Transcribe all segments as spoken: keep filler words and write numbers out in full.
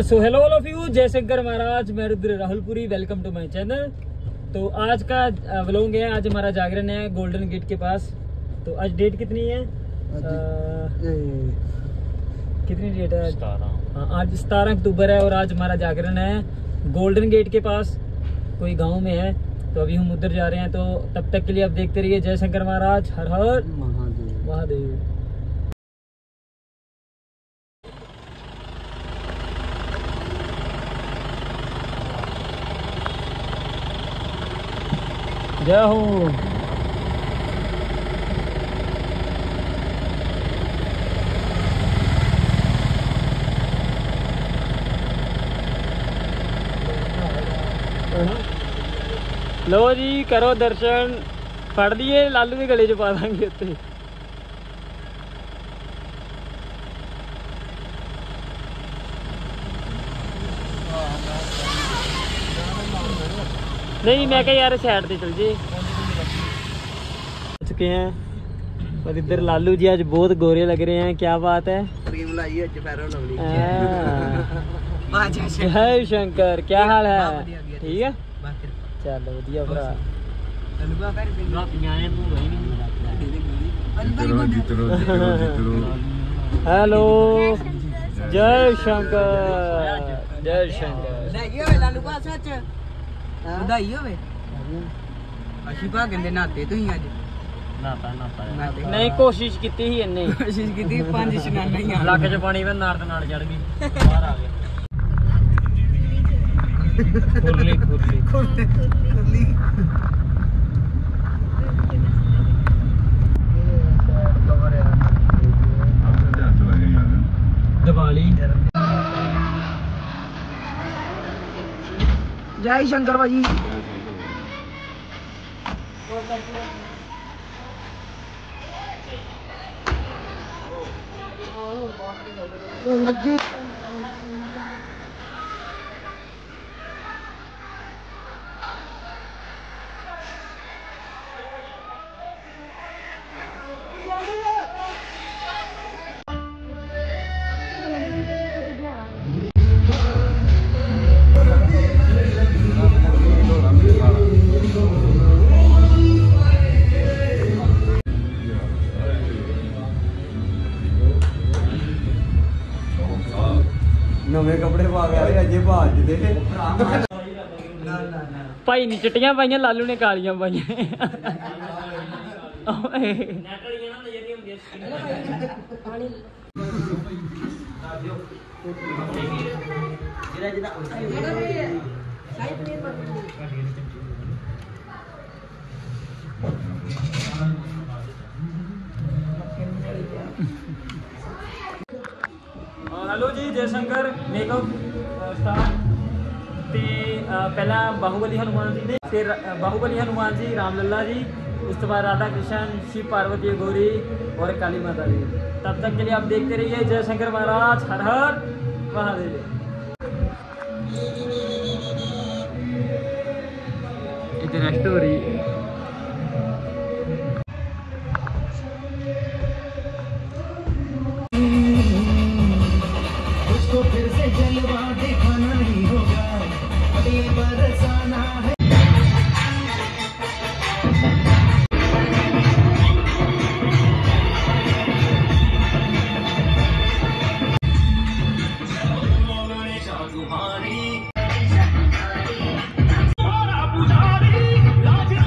So hello all of you, Jai Shankar Maharaj, मैं Rudra Rahulpuri, welcome to my channel. तो आज का व्लॉग है, आज हमारा जागरण है गोल्डन गेट के पास। तो आज डेट कितनी है? आ, कितनी डेट है? हाँ, आज सतारह अक्टूबर है और आज हमारा जागरण है गोल्डन गेट के पास, कोई गांव में है। तो अभी हम उधर जा रहे हैं, तो तब तक के लिए आप देखते रहिए। जय शंकर महाराज, हर हर महादेव महादेव। जय हो। लो जी, करो दर्शन। फड़ लिए लालू भी गले च पा देंगे उत्ते। नहीं, मैं क्या यार साइड पे चल जी चुके हैं। और इधर लालू जी आज बहुत गोरे लग रहे हैं, क्या बात है। जय शंकर, क्या हाल है? ठीक है, चलो वधिया भरा। हेलो, जय शंकर, जय शंकर। ਵਧਾਈ ਹੋਵੇ। ਅਸੀਂ ਭਾਗਣ ਦੇ ਨਾਤੇ ਤੋਂ ਹੀ ਅੱਜ ਨਾਤਾ ਨਾਤਾ ਨਹੀਂ ਕੋਸ਼ਿਸ਼ ਕੀਤੀ ਸੀ ਇੰਨੇ ਕੋਸ਼ਿਸ਼ ਕੀਤੀ ਪੰਜ ਇਸ਼ਨਾਨਾਂ ਹੀ ਆ ਲੱਕ ਚ ਪਾਣੀ ਵੇ ਨਾਰ ਤੇ ਨਾਲ ਚੜ ਗਈ ਬਾਹਰ ਆ ਗਿਆ। ਖੁਰਲੀ ਖੁਰਲੀ ਖੁਰਲੀ दिवाली। जय शंकर भाजी। नवे कपड़े पा गए अजे भाजते भाई नी चिट्टियां पाइयां, लालू ने कालियां पाइयां। हेलो जी, जय शंकर। Makeup start. ते पहला बाहुबली हनुमान जी ने, फिर बाहुबली हनुमान जी, राम लल्ला जी, उस तो बाद राधा कृष्ण, शिव पार्वती गौरी और काली माता जी। तब तक के लिए आप देखते रहिए। जय शंकर महाराज, हर हर महादेव। इधर रेस्ट हो रही है। फिर से जलवा दिखाना नहीं होगा, अभी बरसाना है। पुजारी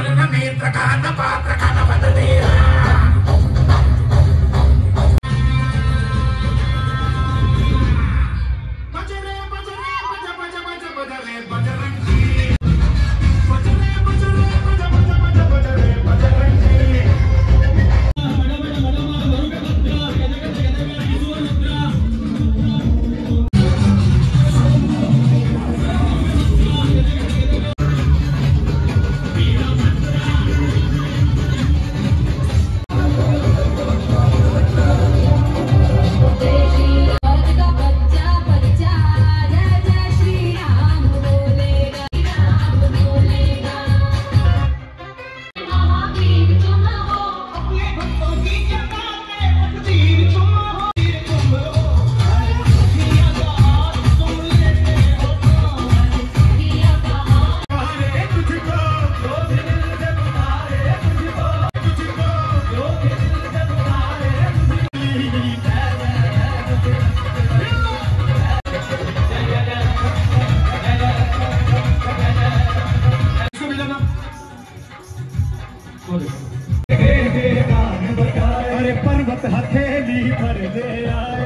अरे पर्वत हथेली भर दे आए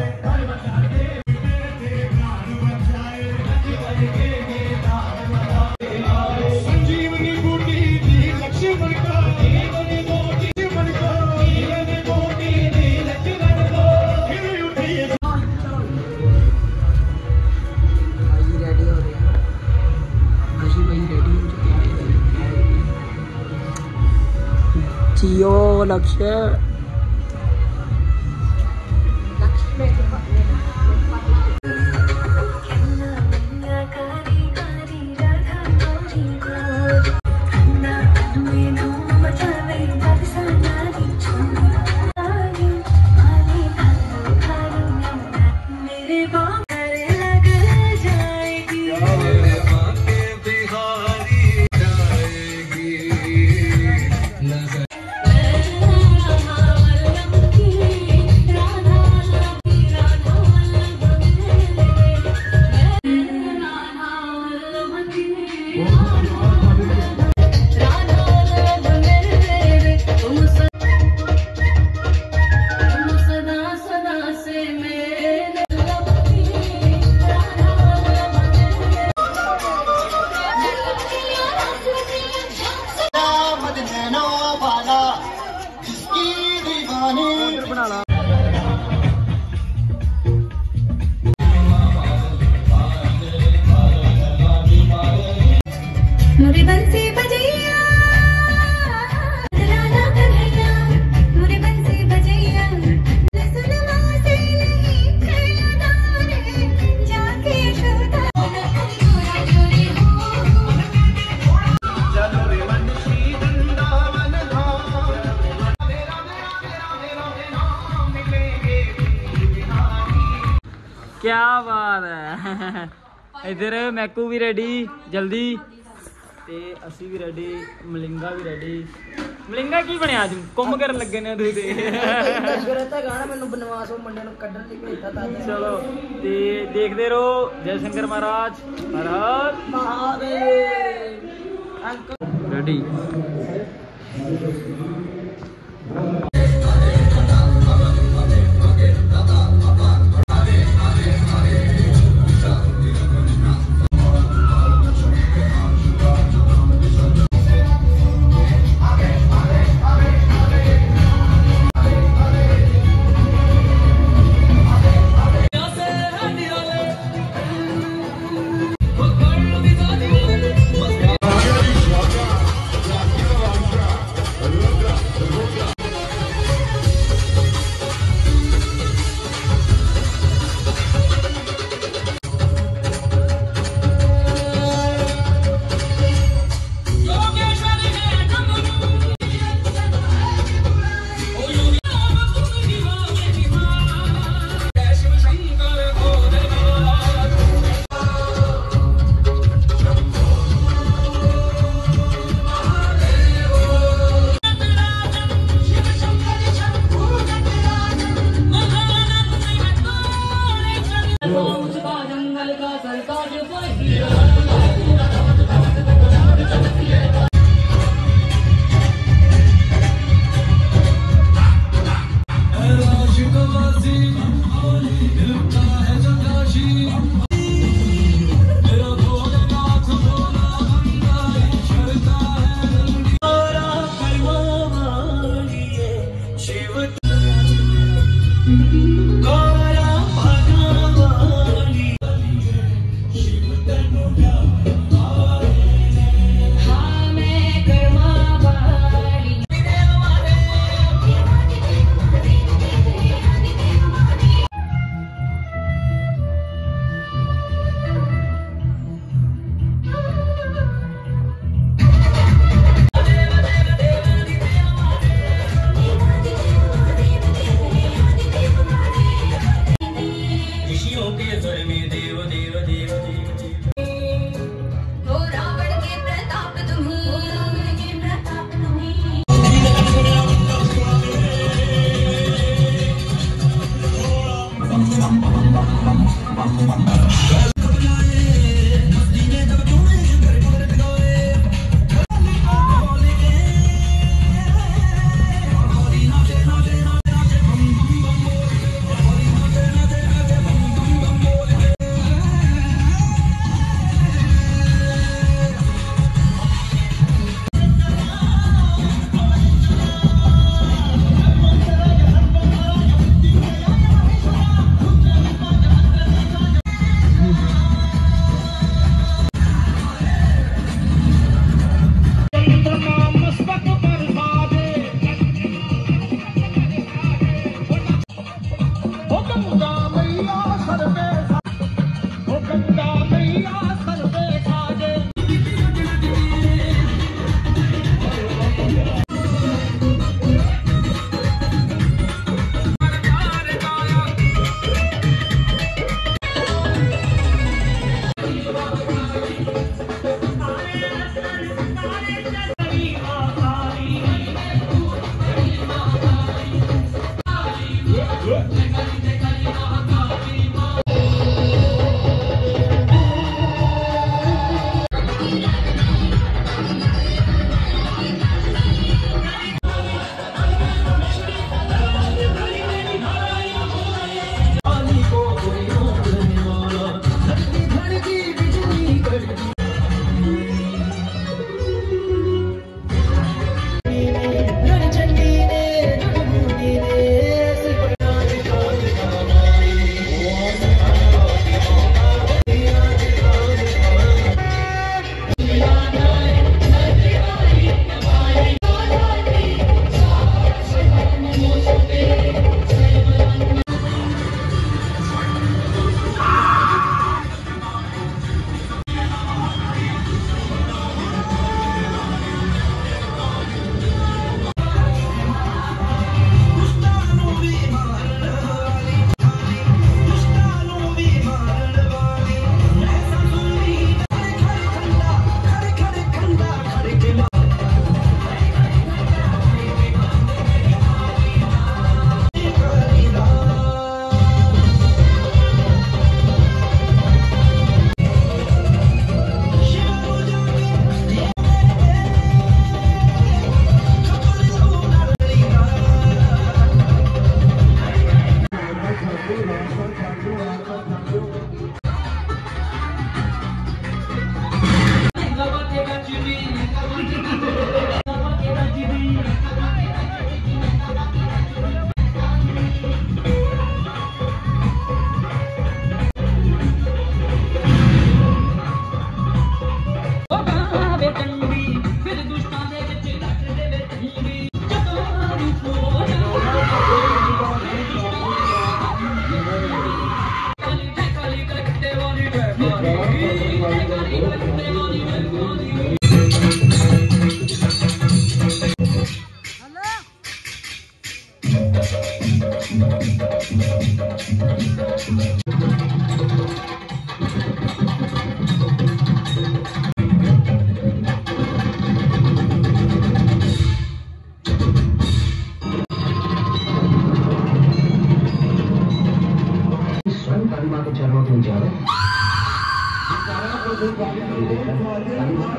संजीवनी बूटी दी लक्ष्मण का लक्ष्मण का बूटी दी लक्ष्मण को फिर उठी भाई रेडी हो रहे हैं। आशी भाई रेडी हो चुके हैं। जियो लक्ष्य मुरी बंसी बजैया राधा कन्हैया मुरी बंसी बजैया सुनमा से नहीं खेलना रे जाके यशोदा जोड़ी हो चलो रे वंशी वृंदावन धाम मेरा मेरा मेरा मेरा नाम मिलेंगे बिहारी। क्या बात है। इधर मैकू भी रेडी जल्दी ते असी भी रेडी मलिंगा भी रेडी। मलिंगा की बनया आज कुंभ करन लगे ने तुसीं ते गरता गाना मैंने बनवास वो मुंडे नु कड्डण लई भेजता था। चलो ते देखते रहो जय शंकर महाराज हर हर महादेव अंकल रेडी।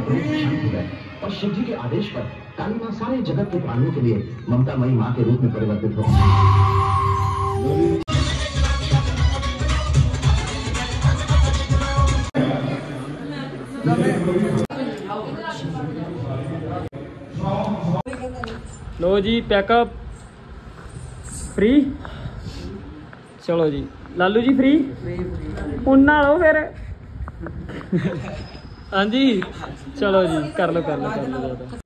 क्रोध शांत हो गए और शिव जी के आदेश पर काली माँ सारे जगत के प्राणियों के लिए ममतामयी माँ के रूप में परिवर्तित हो। लो जी पैकअप फ्री। चलो जी लालू जी फ्री उन्ना लो फिर। हाँ जी चलो जी कर लो कर लो कर लो।